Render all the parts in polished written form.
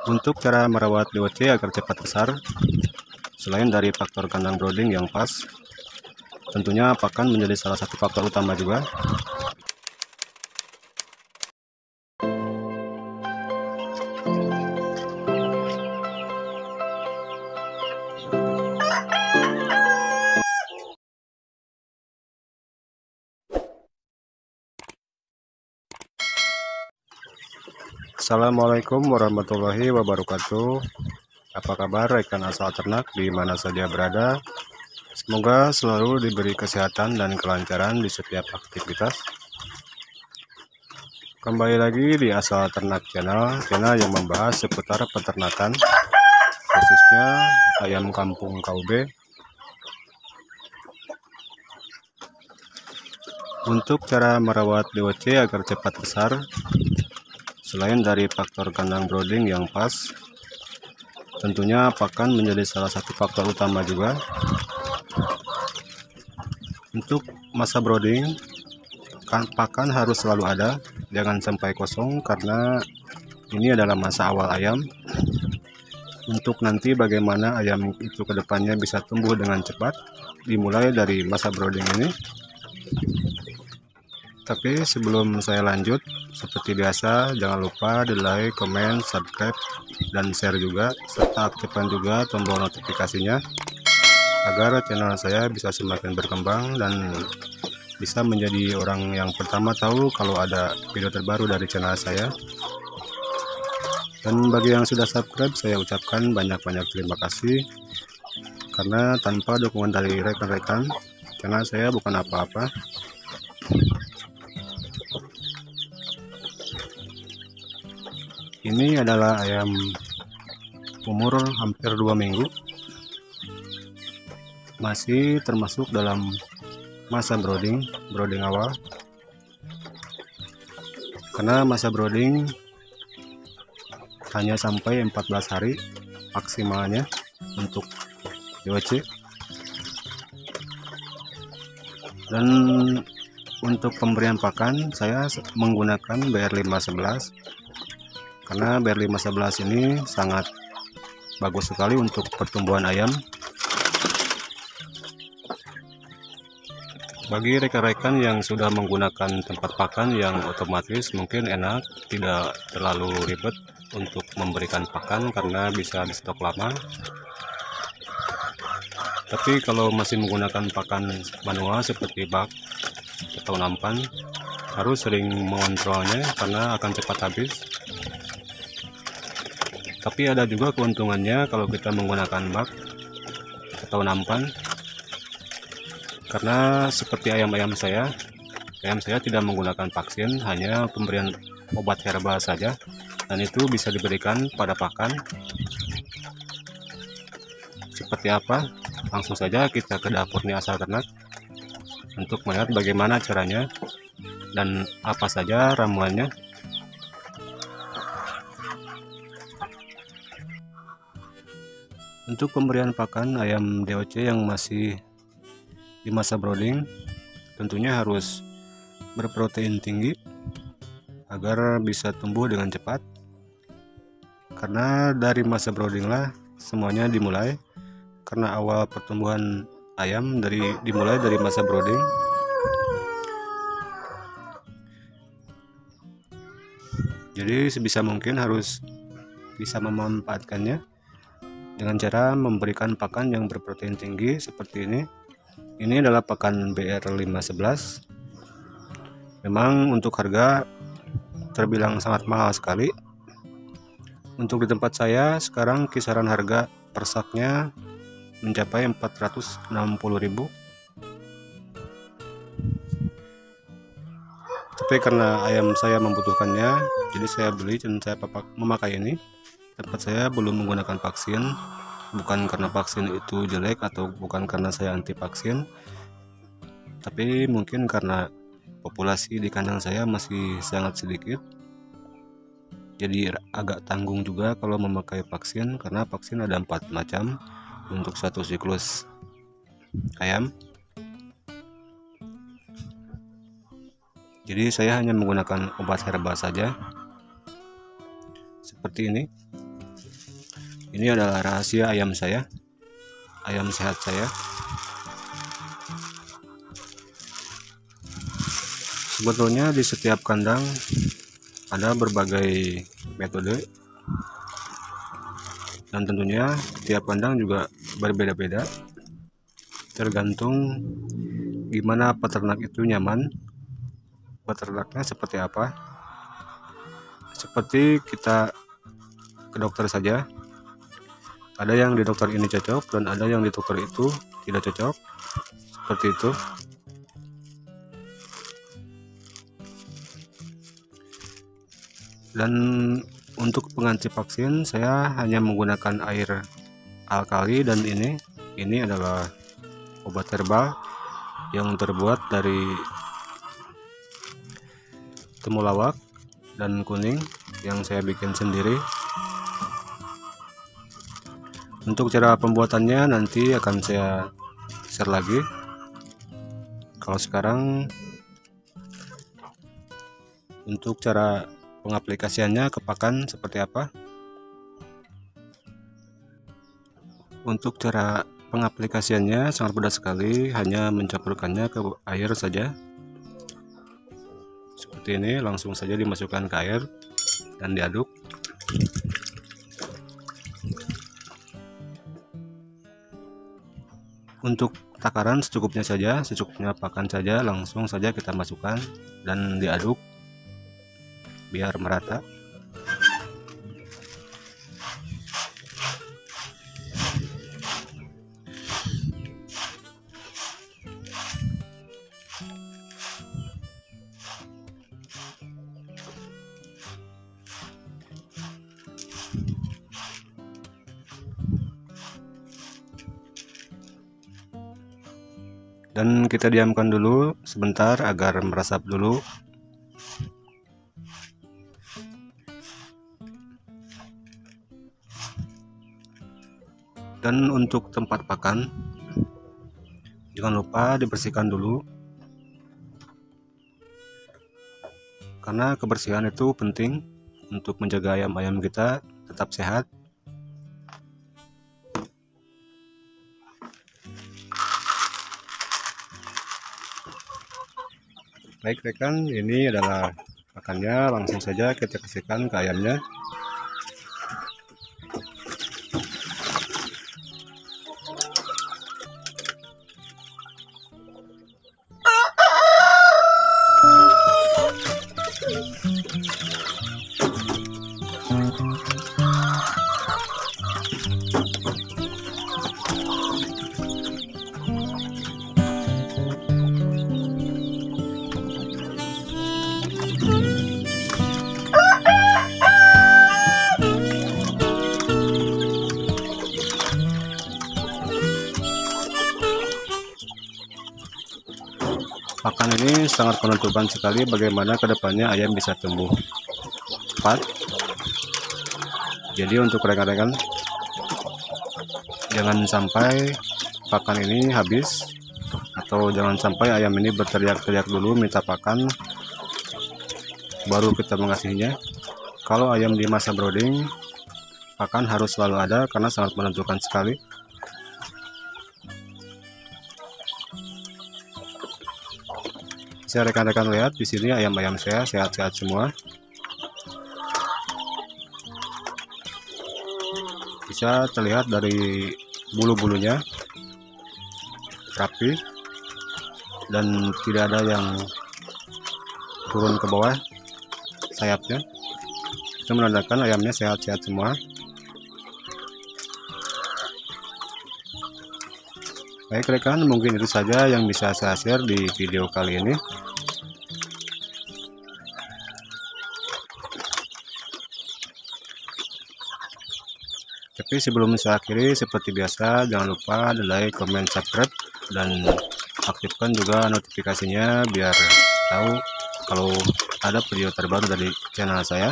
Untuk cara merawat DOC agar cepat besar, selain dari faktor kandang brooding yang pas, tentunya pakan menjadi salah satu faktor utama juga. Assalamualaikum warahmatullahi wabarakatuh. Apa kabar rekan asal ternak di mana saja berada? Semoga selalu diberi kesehatan dan kelancaran di setiap aktivitas. Kembali lagi di Asal Ternak channel yang membahas seputar peternakan, khususnya ayam kampung KUB. Untuk cara merawat DOC agar cepat besar, selain dari faktor kandang brooding yang pas, tentunya pakan menjadi salah satu faktor utama juga. Untuk masa brooding, pakan harus selalu ada, jangan sampai kosong karena ini adalah masa awal ayam. Untuk nanti bagaimana ayam itu ke depannya bisa tumbuh dengan cepat, dimulai dari masa brooding ini. Tapi sebelum saya lanjut, seperti biasa jangan lupa di like, comment, subscribe, dan share juga, serta aktifkan juga tombol notifikasinya agar channel saya bisa semakin berkembang dan bisa menjadi orang yang pertama tahu kalau ada video terbaru dari channel saya. Dan bagi yang sudah subscribe, saya ucapkan banyak-banyak terima kasih, karena tanpa dukungan dari rekan-rekan, channel saya bukan apa-apa. Ini adalah ayam umur hampir 2 minggu, masih termasuk dalam masa brooding awal. Karena masa brooding hanya sampai 14 hari maksimalnya untuk DOC. Dan untuk pemberian pakan saya menggunakan BR511, karena BR511 ini sangat bagus sekali untuk pertumbuhan ayam. Bagi rekan-rekan yang sudah menggunakan tempat pakan yang otomatis, mungkin enak, tidak terlalu ribet untuk memberikan pakan karena bisa di stok lama. Tapi kalau masih menggunakan pakan manual seperti bak atau nampan, harus sering mengontrolnya karena akan cepat habis. Tapi ada juga keuntungannya kalau kita menggunakan bak atau nampan, karena seperti ayam saya tidak menggunakan vaksin, hanya pemberian obat herbal saja, dan itu bisa diberikan pada pakan. Seperti apa? Langsung saja kita ke dapurnya Asal Ternak untuk melihat bagaimana caranya dan apa saja ramuannya. Untuk pemberian pakan ayam DOC yang masih di masa brooding, tentunya harus berprotein tinggi agar bisa tumbuh dengan cepat. Karena dari masa brooding lah semuanya dimulai, karena awal pertumbuhan ayam dimulai dari masa brooding. Jadi sebisa mungkin harus bisa memanfaatkannya dengan cara memberikan pakan yang berprotein tinggi seperti ini. Ini adalah pakan BR511. Memang untuk harga terbilang sangat mahal sekali. Untuk di tempat saya sekarang kisaran harga per saknya mencapai 460.000. Tapi karena ayam saya membutuhkannya, jadi saya beli dan saya memakai ini. Tempat saya belum menggunakan vaksin, bukan karena vaksin itu jelek atau bukan karena saya anti vaksin, tapi mungkin karena populasi di kandang saya masih sangat sedikit, jadi agak tanggung juga kalau memakai vaksin, karena vaksin ada 4 macam untuk satu siklus ayam. Jadi saya hanya menggunakan obat herbal saja seperti ini. Ini adalah rahasia ayam saya, ayam sehat saya. Sebetulnya di setiap kandang ada berbagai metode, dan tentunya tiap kandang juga berbeda-beda, tergantung gimana peternak itu nyaman, peternaknya seperti apa. Seperti kita ke dokter saja, ada yang di dokter ini cocok dan ada yang di dokter itu tidak cocok, seperti itu. Dan untuk pengganti vaksin saya hanya menggunakan air alkali, dan ini adalah obat herbal yang terbuat dari temulawak dan kuning yang saya bikin sendiri. Untuk cara pembuatannya nanti akan saya share lagi. Kalau sekarang untuk cara pengaplikasiannya ke pakan seperti apa? Untuk cara pengaplikasiannya sangat mudah sekali, hanya mencampurkannya ke air saja. Seperti ini, langsung saja dimasukkan ke air dan diaduk. Untuk takaran secukupnya saja, secukupnya pakan saja, langsung saja kita masukkan dan diaduk biar merata. Dan kita diamkan dulu sebentar agar meresap dulu. Dan untuk tempat pakan, jangan lupa dibersihkan dulu, karena kebersihan itu penting untuk menjaga ayam-ayam kita tetap sehat. Baik rekan, ini adalah pakannya, langsung saja kita kasihkan ke ayamnya. Pakan ini sangat menentukan sekali bagaimana kedepannya ayam bisa tumbuh cepat. Jadi untuk rekan-rekan, jangan sampai pakan ini habis, atau jangan sampai ayam ini berteriak-teriak dulu minta pakan baru kita mengasihinya. Kalau ayam di masa brooding, pakan harus selalu ada karena sangat menentukan sekali. Bisa rekan-rekan lihat di sini ayam-ayam saya sehat-sehat semua. Bisa terlihat dari bulu-bulunya rapi dan tidak ada yang turun ke bawah sayapnya. Itu menandakan ayamnya sehat-sehat semua. Baik rekan, mungkin itu saja yang bisa saya share di video kali ini. Tapi sebelum saya akhiri, seperti biasa jangan lupa like, comment, subscribe, dan aktifkan juga notifikasinya biar tahu kalau ada video terbaru dari channel saya.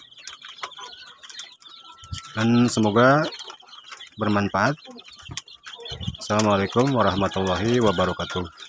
Dan semoga bermanfaat. Assalamualaikum warahmatullahi wabarakatuh.